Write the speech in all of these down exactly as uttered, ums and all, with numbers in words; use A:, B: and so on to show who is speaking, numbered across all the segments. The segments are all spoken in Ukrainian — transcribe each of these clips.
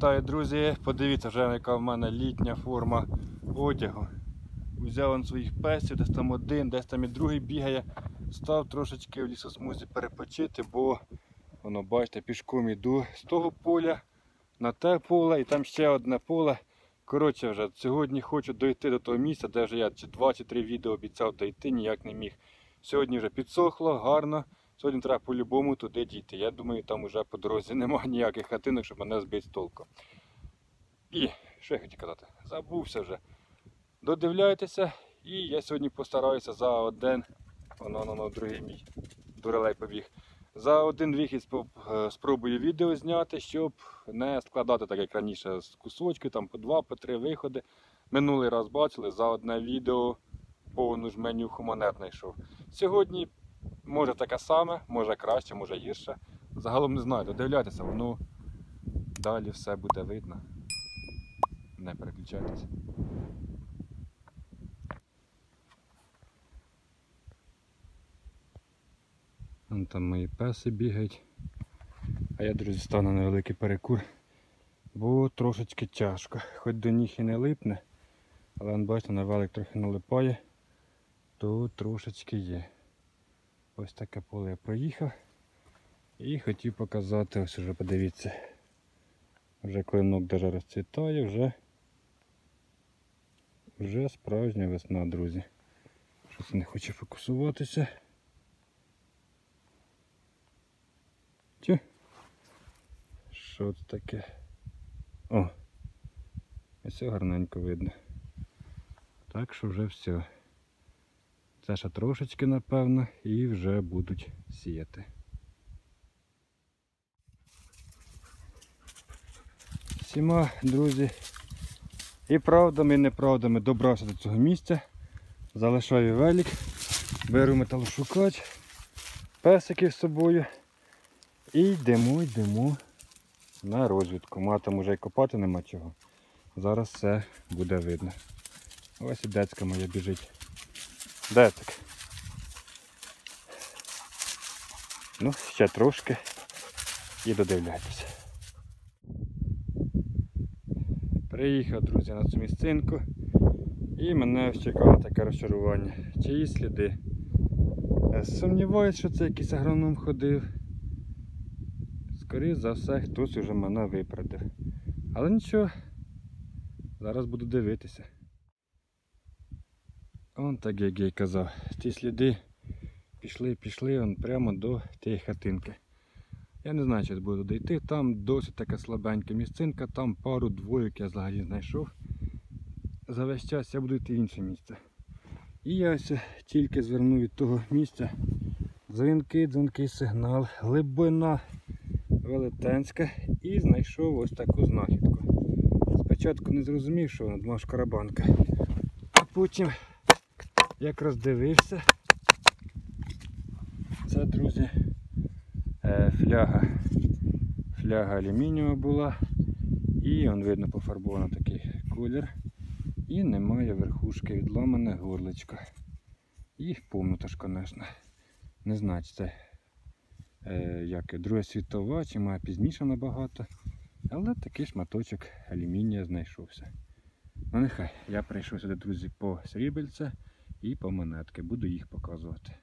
A: Вітаю, друзі! Подивіться, вже яка в мене літня форма одягу. Взяв он своїх песів, десь там один, десь там і другий бігає. Став трошечки в лісосмузі перепочити, бо воно, бачите, пішком йду з того поля на те поле і там ще одне поле. Коротше, вже сьогодні хочу дойти до того місця, де вже я чи два чи три відео обіцяв дойти, ніяк не міг. Сьогодні вже підсохло, гарно. Сьогодні треба по-любому туди дійти. Я думаю, там вже по дорозі немає ніяких хатинок, щоб мене збити з толку. І, що я хотів казати, забувся вже. Додивляйтеся, і я сьогодні постараюся за один, воно, воно, другий мій дуралей побіг. За один вихід спробую відео зняти, щоб не складати так, як раніше, з кусочки, там по два, по три виходи. Минулий раз бачили, за одне відео повну жменю хуманет знайшов. Сьогодні може таке саме, може краще, може гірше. Загалом не знаю, додивляйтеся, воно далі все буде видно. Не переключайтеся. Вон там мої песи бігають. А я, друзі, стану на великий перекур, бо трошечки тяжко. Хоч до ніг і не липне, але вон, бачите, на велик трохи налипає, то трошечки є. Ось таке поле я проїхав і хотів показати, ось уже подивіться, вже клинок даже розцвітає, вже, вже справжня весна, друзі. Щось не хоче фокусуватися. Чи? Що це таке? О! Ось гарненько видно. Так що вже все. Це ще трошечки, напевно, і вже будуть сіяти. Всіма, друзі, і правдами, і неправдами добрався до цього місця. Залишаю велик, беру металошукач, песики з собою і йдемо, йдемо на розвідку. Ма там уже й копати нема чого. Зараз все буде видно. Ось і децька моя біжить. Децик. Ну, ще трошки і додивляйтеся. Приїхав, друзі, на цю місцинку і мене чекало таке розчарування. Чиї сліди? Сумніваюсь, що це якийсь агроном ходив. Скоріше за все, хтось уже мене випередив. Але нічого, зараз буду дивитися. Он так, як я й казав, ті сліди пішли, пішли он прямо до тієї хатинки. Я не знаю, чи буду дійти, там досить така слабенька місцинка, там пару двоїк я взагалі знайшов. За весь час я буду йти в інше місце. І я ось тільки звернув від того місця, дзвінки, дзвінки, сигнал, глибина велетенська, і знайшов ось таку знахідку. Спочатку не зрозумів, що вона два шкарабанка, а потім як роздивився, це, друзі, фляга, фляга алюмінієва була, і он видно пофарбовано такий колір, і немає верхушки, відламане горличко. І помнуто ж, звісно, не знаю, чи це е, як Друга світова, чи має пізніше набагато, але такий шматочок алюмінія знайшовся. Ну нехай, я прийшов сюди, друзі, по срібельце і по монетки, буду їх показувати.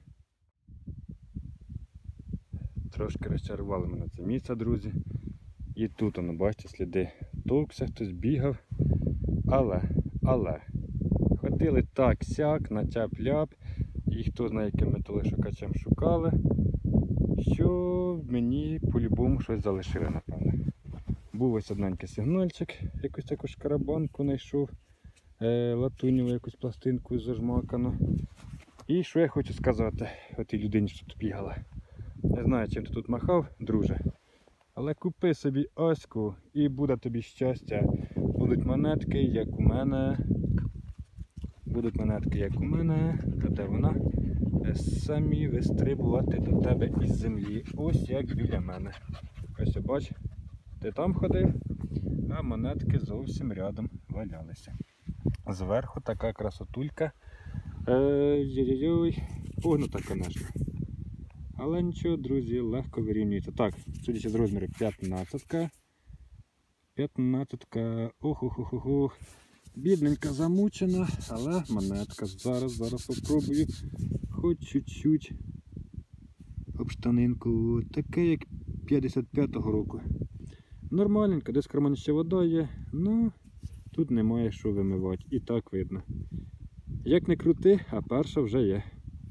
A: Трошки розчарували мене це місце, друзі. І тут, воно, бачите, сліди товкся, хтось бігав. Але, але, ходили так-сяк, натяп-ляп, і хто знає, яким металошукачем шукали, що мені по-любому щось залишили, напевно. Був ось одненький сигнальчик, якусь таку шкарабанку знайшов, е, латуневу якусь пластинку зажмакану. І що я хочу сказати отій людині, що тут бігала. Не знаю, чим ти тут махав, друже, але купи собі оську і буде тобі щастя. Будуть монетки, як у мене. Будуть монетки, як у мене. Та де вона? Самі вистрибувати до тебе із землі. Ось як біля мене. Ось, бач, ти там ходив, а монетки зовсім рядом валялися. Зверху така красотулька. Ой-ой-ой, погнута, звісно. Але нічого, друзі, легко вирівнюється. Так, судячи з розміру п'ятнадцятка. п'ятнадцятка. Ох-ох-ох-ох. Бідненька замучена, але монетка. Зараз, зараз попробую хоч чуть-чуть об штанинку. Таке, як п'ятдесят п'ятого року. Нормальненько, десь в кармані ще вода є, ну тут немає що вимивати. І так видно. Як не крути, а перша вже є.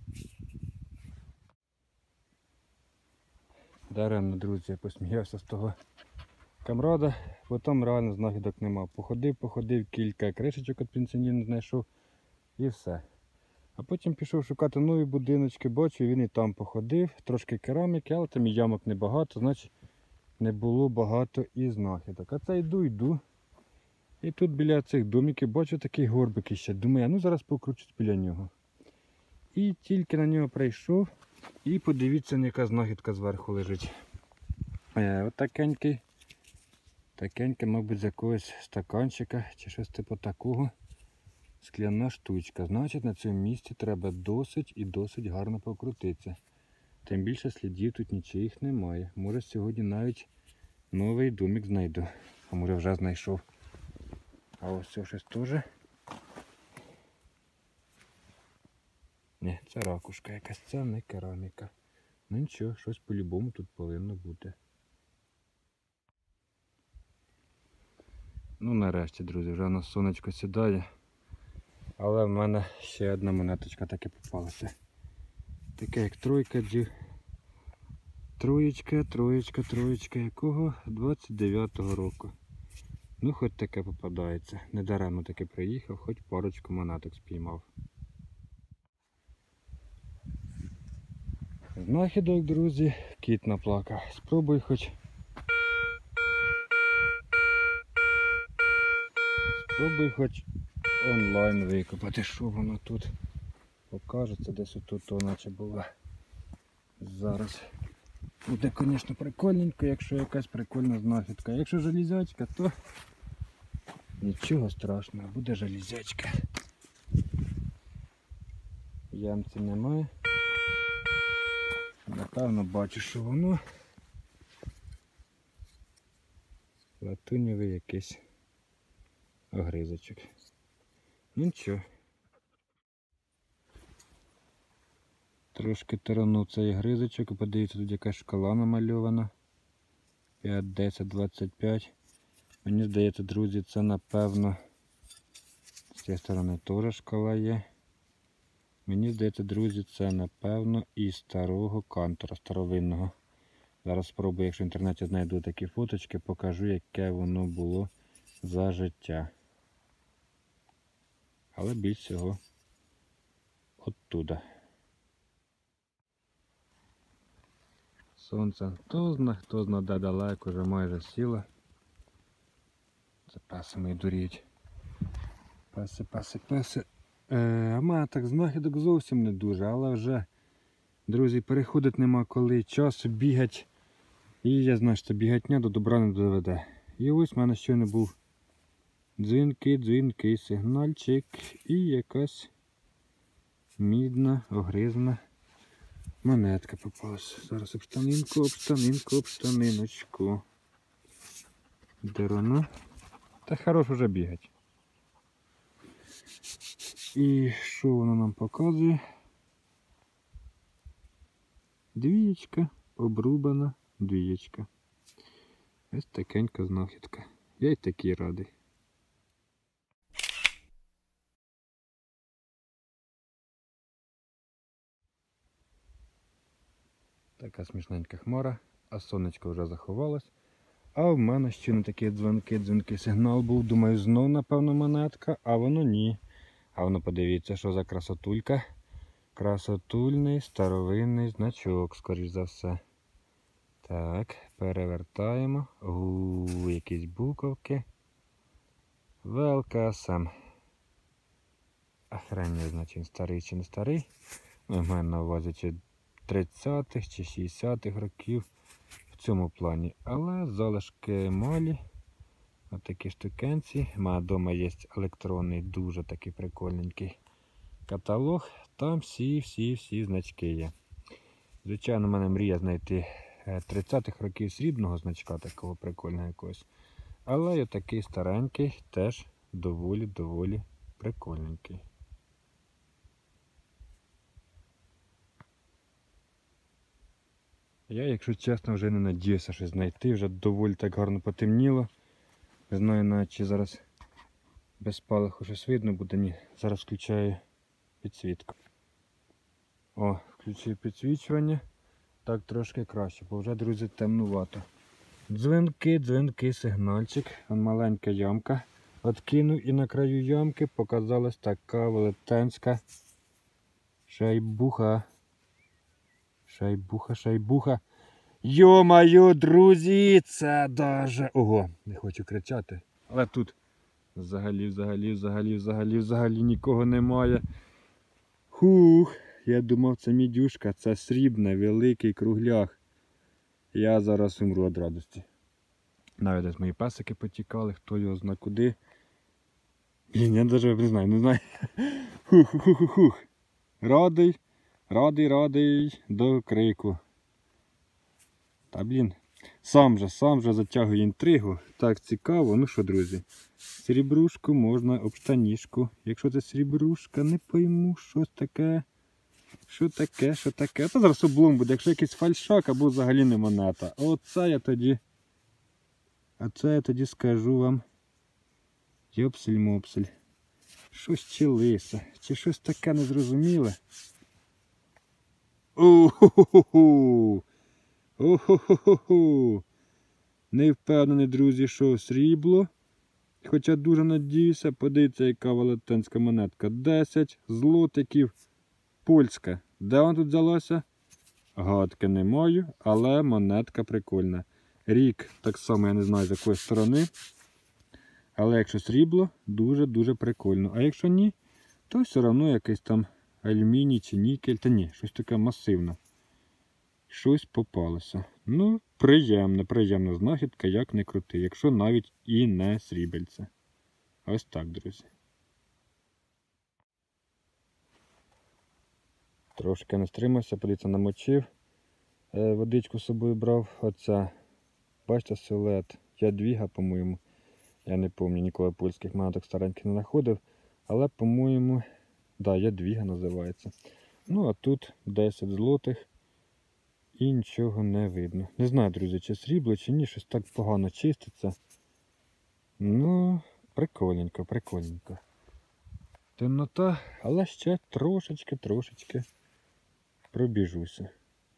A: Даремно, друзі, я посміявся з того камрада, бо там реально знахідок нема. Походив, походив, кілька кришечок від пенсіонів знайшов і все. А потім пішов шукати нові будиночки, бачу, він і там походив, трошки кераміки, але там і ямок небагато, значить не було багато і знахідок. А це йду, йду. І тут біля цих домиків бачу такий горбик іще. Думаю, а ну зараз покручусь біля нього. І тільки на нього прийшов, і подивіться, яка знахідка зверху лежить. Е, Отакенький, такенький, мабуть, з якогось стаканчика чи щось типу такого. Скляна штучка. Значить, на цьому місці треба досить і досить гарно покрутитися. Тим більше слідів тут нічиїх немає. Може сьогодні навіть новий домик знайду. А може вже знайшов. А ось це щось теж. Ні, це ракушка якась, це не кераміка. Ну нічого, щось по-любому тут повинно бути. Ну нарешті, друзі, вже на сонечко сідає. Але в мене ще одна монеточка таки попалася. Таке як тройка, джі. Троєчка, троєчка, троєчка, якого двадцять дев'ятого року. Ну хоч таке попадається. Недаремно таки приїхав, хоч парочку монеток спіймав. Знахідок, друзі, кіт наплакав. Спробуй хоч. Спробуй хоч онлайн викопати, що воно тут покажеться, десь отут наче було. Зараз буде, звісно, прикольненько, якщо якась прикольна знахідка. Якщо железячка, то нічого страшного, буде железячка. Ямці немає. Напевно бачу, що воно латуньовий якийсь огризочок. Ну нічого. Трошки таранув цей гризочок і подивіться, тут якась шкала намальована. п'ять, десять, двадцять п'ять. Мені здається, друзі, це напевно з цієї сторони теж шкала є. Мені здається, друзі, це напевно із старого кантора, старовинного. Зараз спробую, якщо в інтернеті знайду такі фоточки, покажу, яке воно було за життя. Але більш всього оттуда. Сонце хто зна, хто зна, де далеко, вже майже сіло. Це песи мої дуріють. Песи, песи, песи. Е, а мене так знахідок зовсім не дуже, але вже, друзі, переходить нема коли, часу бігать. І я знаю, що бігатня до добра не доведе. І ось в мене щойно був дзвінки, дзвінки, сигнальчик і якась мідна, огризна монетка попалась. Зараз об штанинку, об штанинку, об штаниночку. Де вона? Та хорош вже бігать. І що воно нам показує? Двієчка, обрубана двієчка. Ось такенька знахідка. Я й такий радий. Така смішненька хмара, а сонечко вже заховалось. А в мене ще не такі дзвонки, дзвінки сигнал був. Думаю, знов, напевно, монетка, а воно ні. А воно, подивіться, що за красотулька. Красотульний старовинний значок, скоріш за все. Так, перевертаємо. Ууу, якісь буковки. ВЛК СМ. Охренеть, значить, старий чи не старий. Ну, в мене на увазі чи тридцятих чи шістдесятих років в цьому плані. Але залишки малі. Ось такі штукенці. У мене вдома є електронний, дуже такий прикольненький каталог. Там всі-всі-всі значки є. Звичайно, в мене мрія знайти тридцятих років срібного значка, такого прикольного якогось. Але й такий старенький теж доволі-доволі прикольненький. Я, якщо чесно, вже не надіюся щось знайти, вже доволі так гарно потемніло. Не знаю навіть, чи зараз без спалаху щось видно буде. Ні, зараз включаю підсвітку. О, включив підсвічування. Так трошки краще, бо вже, друзі, темнувато. Дзвінки, дзвінки, сигнальчик. Вон маленька ямка. Откинув і на краю ямки показалась така велетенська шайбуха. Шайбуха, шайбуха. Йо-моє, друзі, це даже... Ого, не хочу кричати. Але тут взагалі, взагалі, взагалі, взагалі, взагалі нікого немає. Хух, я думав, це мідюшка, це срібне, великий кругляк. Я зараз умру від радості. Навіть десь мої песики потікали, хто його зна куди. Блін, я навіть не знаю, не знаю. Хух-хух-хух-хух. Радий, радий, радий до крику. Та блін, сам же, сам же затягує інтригу. Так цікаво. Ну що, друзі, срібрушку можна об штанішку. Якщо це срібрушка, не пойму, щось таке. Що таке, що таке? Та зараз облом буде, якщо якийсь фальшак або взагалі не монета. Оце я тоді, оце я тоді скажу вам. Йопсель-мопсель. Щось чи лисе, чи щось таке незрозуміле. О-хо-хо-хо! О-хо-хо-хо-хо! Не впевнений, друзі, що срібло. Хоча дуже надіюся, подивіться, яка велетенська монетка. десять злотиків. Польська. Де вона тут взялася? Гадки не маю, але монетка прикольна. Рік, так само, я не знаю з якої сторони. Але якщо срібло, дуже-дуже прикольно. А якщо ні, то все одно якийсь там алюміній чи нікель. Та ні, щось таке масивне. Щось попалося. Ну, приємна, приємна знахідка, як не крути. Якщо навіть і не срібельце. Ось так, друзі. Трошки не стримався, подивіться, намочив. Е, водичку з собою брав. Оця, бачите, силует. Ядвіга, по-моєму. Я не пам'ятаю, ніколи польських монеток стареньких не знаходив. Але, по-моєму, да, Ядвіга називається. Ну, а тут десять злотих. І нічого не видно. Не знаю, друзі, чи срібло, чи ні. Щось так погано чиститься. Ну, прикольненько, прикольненько. Темнота, але ще трошечки-трошечки пробіжуся.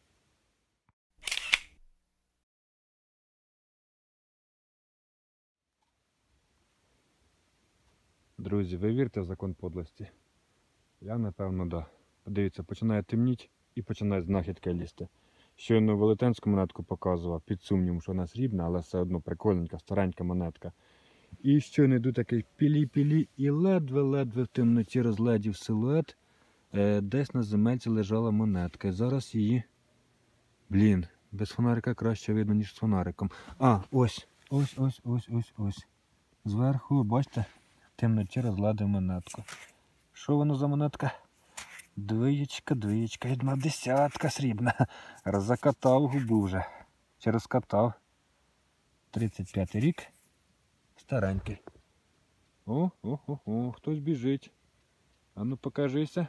A: Друзі, ви вірите в закон подлості? Я, напевно, да. Подивіться, починає темніти і починає знахідка лізти. Щойно велетенську монетку показував, під сумнівом, що вона срібна, але все одно прикольненька, старенька монетка. І щойно йду такий пілі-пілі і ледве-ледве в темноті розглядів силует. Е, десь на земельці лежала монетка. І зараз її, блін, без фонарика краще видно, ніж з фонариком. А, ось, ось, ось, ось, ось, ось. Зверху, бачите, в темноті розглядив монетку. Що воно за монетка? Двоєчка, двоєчка, одна десятка срібна. Закатав губу вже. Чи розкатав. тридцять п'ятий рік. Старенький. О, о, о, о, хтось біжить. А ну покажися.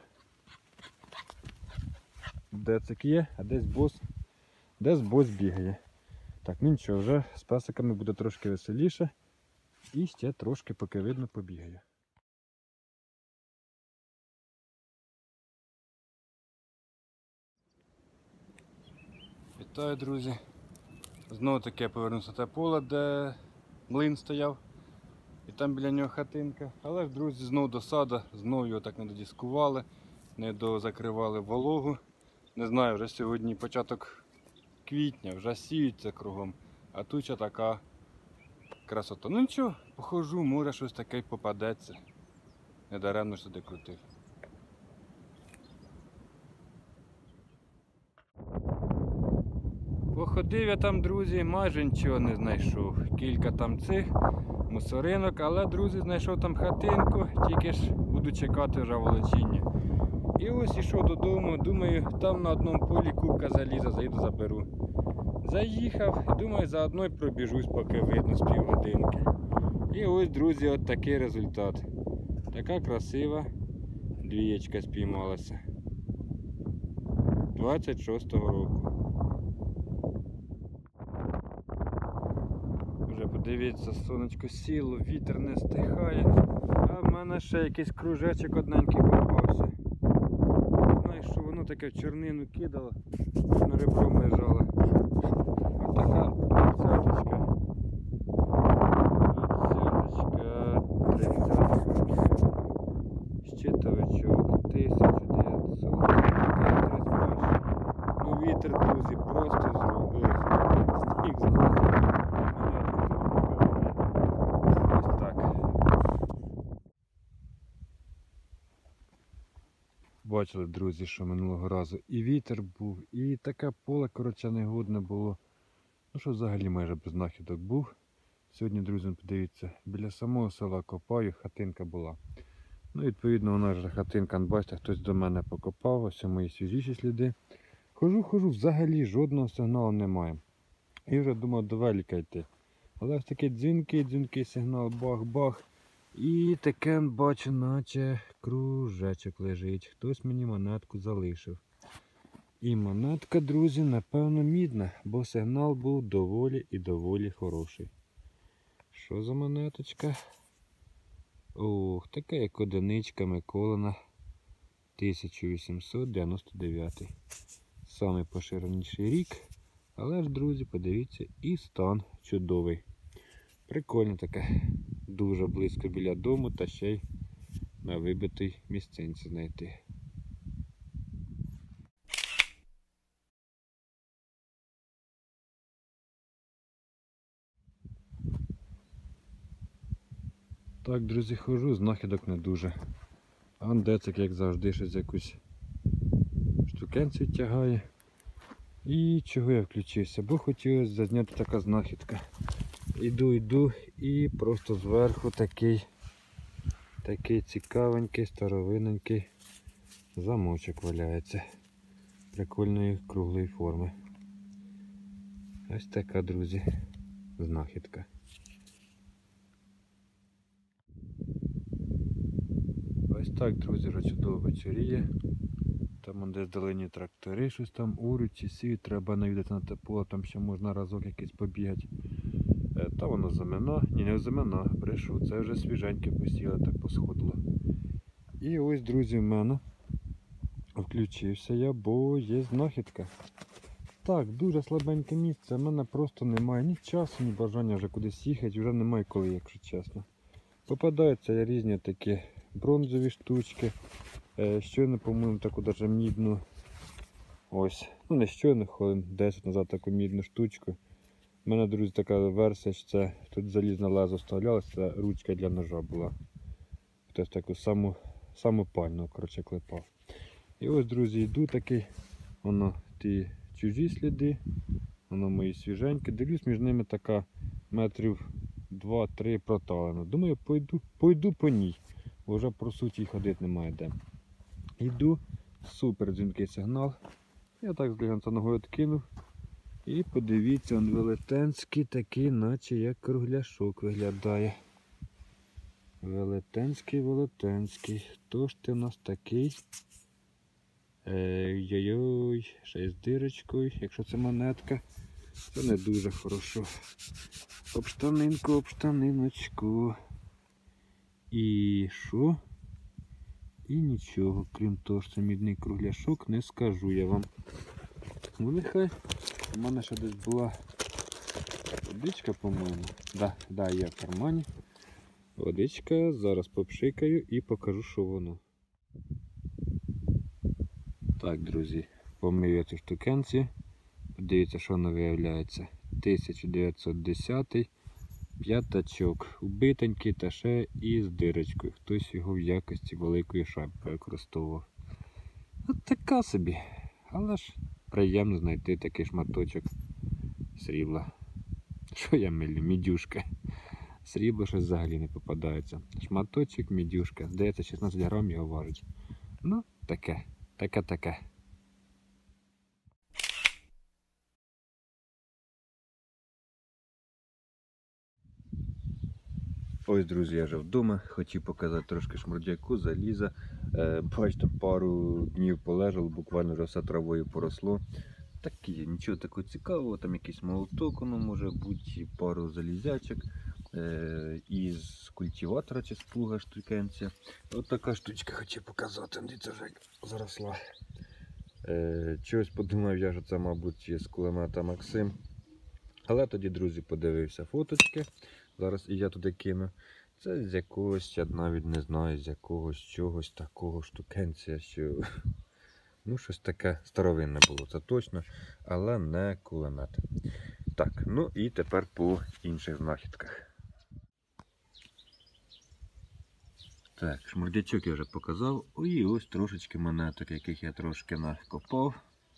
A: Де це є? А десь бос. Десь бос бігає. Так, ну нічого, вже з песиками буде трошки веселіше. І ще трошки, поки видно, побігаю. Вітаю, друзі. Знову таки я повернувся на те поле, де млин стояв. І там біля нього хатинка. Але ж, друзі, знову досада, знову його так не додіскували, не дозакривали вологу. Не знаю, вже сьогодні початок квітня, вже сіються кругом. А тут ще така красота. Ну нічого, похожу, може щось таке й попадеться. Недаремно ж сюди крутив. Походив я там, друзі, майже нічого не знайшов. Кілька там цих мусоринок, але, друзі, знайшов там хатинку, тільки ж буду чекати вже волочіння. І ось ішов додому, думаю, там на одному полі кубка заліза, заїду заберу. Заїхав і думаю, заодно й пробіжусь, поки видно з півгодинки. І ось, друзі, от такий результат. Така красива двієчка спіймалася. двадцять шостого року. Вже подивіться, сонечко сіло, вітер не стихає, а в мене ще якийсь кружечок одненький попався. Не знаю, що воно таке в чорнину кидало, на ребром лежало. Ось така двадцяточка. Двадцяточка, тридцяточка. Щитовичок, тисяча дев'ятсот. Ну вітер, друзі, просто зробив. Сніг злазив. Ось так. Бачили, друзі, що минулого разу і вітер був, і таке поле, коротше, негодне було. Ну що взагалі майже без знахідок був. Сьогодні, друзі, подивіться, біля самого села копаю, хатинка була. Ну, відповідно, вона ж хатинка, бачите, хтось до мене покопав, ось мої свіжіші сліди. Хожу, хожу, взагалі жодного сигналу немає. І вже думав до велика йти. Але ось такий дзвінкий, дзвінкий сигнал, бах-бах. І таке, бачу, наче кружечок лежить. Хтось мені монетку залишив. І монетка, друзі, напевно, мідна, бо сигнал був доволі і доволі хороший. Що за монеточка? Ох, така як одиничка Миколина, тисяча вісімсот дев'яносто дев'ятий. Самий поширеніший рік. Але ж, друзі, подивіться, і стан чудовий. Прикольно таке. Дуже близько біля дому та ще й на вибитій місцинці знайти. Так, друзі, хожу, знахідок не дуже. Андецик, як завжди, щось якусь штукенцію тягає. І чого я включився? Бо хотілося зазняти така знахідка. Іду, йду і просто зверху такий, такий цікавенький, старовинненький замочок валяється. Прикольної круглої форми. Ось така, друзі, знахідка. Ось так, друзі, вже чудово вечоріє. Там десь далині трактори, щось там урють чи сіють, треба навідати на те поле, там ще можна разок якийсь побігати. Та воно замина, ні, не замина, брешу, це вже свіженьке посіло, так посходило. І ось, друзі, в мене включився я, бо є знахідка. Так, дуже слабеньке місце, в мене просто немає ні часу, ні бажання вже кудись їхати, вже немає коли, якщо чесно. Попадаються різні такі бронзові штучки. Щойно, по-моєму, таку даже мідну, ось, ну не щойно, хвилин десять назад таку мідну штучку. У мене, друзі, така версія, що це тут залізне лезо вставлялося, це ручка для ножа була. Хтось таку саму, саму пальну, коротше, клепав. І ось, друзі, йду такий, воно ті чужі сліди, воно мої свіженькі. Дивлюсь, між ними така метрів два-три проталина. Думаю, пойду, пойду по ній, бо вже про суті їх ходити немає де. Йду, супер дзвінкий сигнал. Я так зглянця ногою відкинув. І подивіться, он велетенський такий, наче як кругляшок виглядає. Велетенський, велетенський. Хто ж ти у нас такий? Ой-ой-ой, ще й з дирочкою. Якщо це монетка, це не дуже хорошо. Об штанинку, об штаниночку. І що? І нічого, крім того, що це мідний кругляшок, не скажу я вам. Ну нехай. У мене ще десь була водичка, по-моєму. Да, да, є в кармані. Водичка, зараз попшикаю і покажу, що воно. Так, друзі, помию я ці штукенці. Подивіться, що воно виявляється. тисяча дев'ятсот десятий п'ятачок. Убитенький та ще і з дирочкою. Хтось його в якості великої шайби використовував. От така собі. Але ж приємно знайти такий шматочок срібла. Що я милю? Мідюшка. Срібло щось взагалі не попадається. Шматочок, мідюшка. Здається, шістнадцять грам його важить. Ну, таке. Таке-таке. Ось, друзі, я вже вдома, хотів показати трошки шмурдяку, заліза. Е, бачите, пару днів полежав, буквально вже все травою поросло. Такі, нічого такого цікавого, там якийсь молоток, воно може бути, пару залізячок. Е, із культиватора чи з плуга штукенця. Ось така штучка хотів показати, дивіться, вже заросла. Е, чогось подумав я, що це, мабуть, є з кулемета Максим. Але тоді, друзі, подивився фоточки. Зараз і я туди кину. Це з якогось, я навіть не знаю, з якогось чогось такого штукенця, що ну щось таке старовинне було, це точно, але не кулемет. Так, ну і тепер по інших знахідках. Так, шмурдячок я вже показав. І ось трошечки монеток, яких я трошки накопав.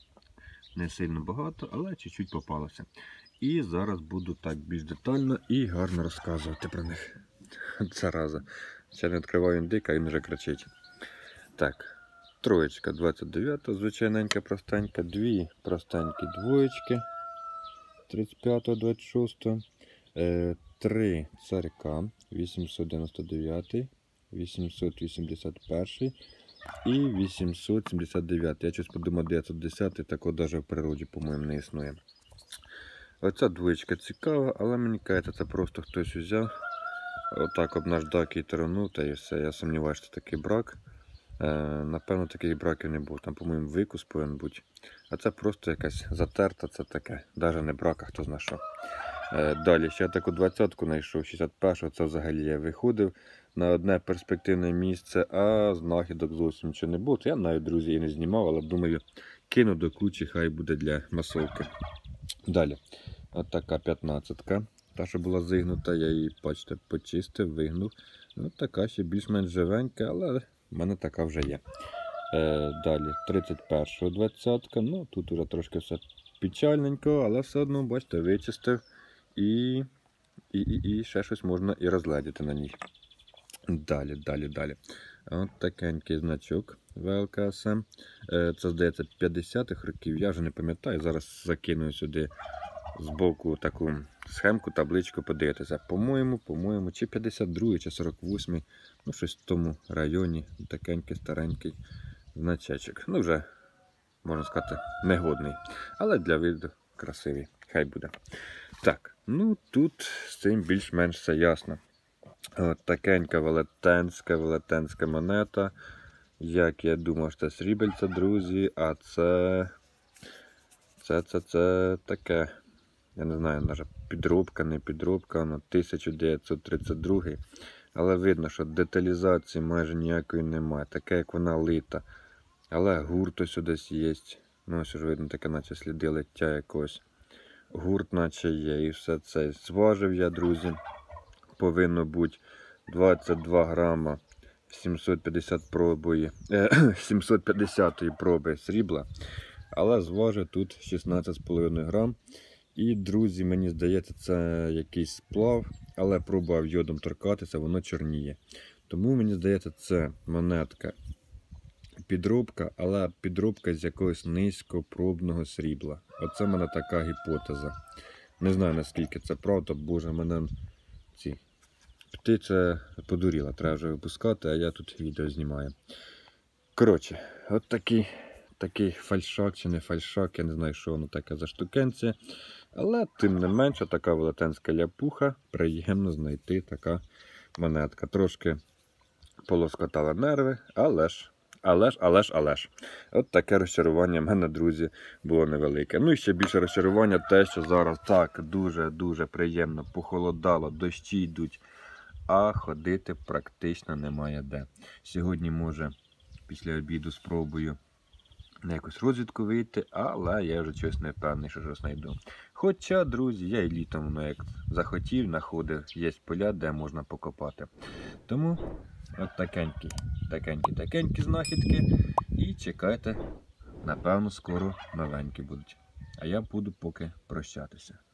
A: Не сильно багато, але чуть-чуть попалося. І зараз буду так більш детально і гарно розказувати про них. Зараза. Ще не відкриваю індик, а він вже кричить. Так, троєчка двадцять дев'ята, звичайненька, простенька. Дві простенькі двоєчки тридцять п'ятого, двадцять шостого. Е, три царька вісімсот дев'яносто дев'ятий, вісімсот вісімдесят перший і вісімсот сімдесят дев'ятий. Я щось подумав, дев'ятсот десятий, такого навіть в природі, по-моєму, не існує. Оця двоєчка цікава, але мені кажеться, це просто хтось взяв, отак об наждак і таранув, та і все. Я сумніваюся, що такий брак. Е, напевно, таких браків не було. Там, по-моєму, викус повинен бути. А це просто якась затерта, це таке. Навіть не брак, а хто зна що. Е, далі, ще я таку двадцятку знайшов, шістдесят першого, це взагалі я виходив на одне перспективне місце, а знахідок зовсім нічого не було. Я навіть, друзі, і не знімав, але думаю, кину до кучі, хай буде для масовки. Далі, от така п'ятнадцятка, та, що була зигнута, я її, бачите, почистив, вигнув. От така ще більш-менш живенька, але в мене така вже є. Е, далі, тридцять першого двадцятка, ну тут уже трошки все печальненько, але все одно, бачите, вичистив і, і, і, і ще щось можна і розгледіти на ній. Далі, далі, далі. От такенький значок ве ел ка ес ем. Це, здається, п'ятдесятих років, я вже не пам'ятаю. Зараз закину сюди збоку таку схемку, табличку, подивитися. По-моєму, по-моєму, чи п'ятдесят другий, чи сорок восьмий, ну щось в тому районі, такенький, старенький значечок. Ну вже, можна сказати, негодний, але для виду красивий, хай буде. Так, ну тут з цим більш-менш все ясно. От такенька велетенська, велетенська монета. Як я думав, що це срібельце, друзі, а це... Це, це, це таке, я не знаю, навіть підробка, не підробка, ну, тисяча дев'ятсот тридцять другий. Але видно, що деталізації майже ніякої немає, таке, як вона лита. Але гурт ось десь є. Ну, ось ж видно, таке, наче сліди лиття якогось. Гурт наче є, і все це. Зважив я, друзі, повинно бути двадцять два грама сімсот п'ятдесят пробої, е, сімсот п'ятдесятої проби срібла. Але зважив тут шістнадцять з половиною грам. І, друзі, мені здається, це якийсь сплав, але пробував йодом торкатися, воно чорніє. Тому, мені здається, це монетка підробка, але підробка з якогось низькопробного срібла. Оце в мене така гіпотеза. Не знаю, наскільки це правда, боже, мене ці птиця подуріла, треба вже випускати, а я тут відео знімаю. Коротше, от такий, такий фальшак чи не фальшак, я не знаю, що воно таке за штукенці. Але, тим не менше, така велетенська ляпуха, приємно знайти така монетка. Трошки полоскотала нерви, але ж, але ж, але ж, але ж. От таке розчарування в мене, друзі, було невелике. Ну і ще більше розчарування те, що зараз так дуже-дуже приємно похолодало, дощі йдуть, а ходити практично немає де. Сьогодні, може, після обіду спробую на якусь розвідку вийти, але я вже щось не впевнений, що щось знайду. Хоча, друзі, я і літом, ну, як захотів, знаходив, є поля, де можна покопати. Тому от такенькі, такенькі, такенькі знахідки. І чекайте, напевно, скоро новенькі будуть. А я буду поки прощатися.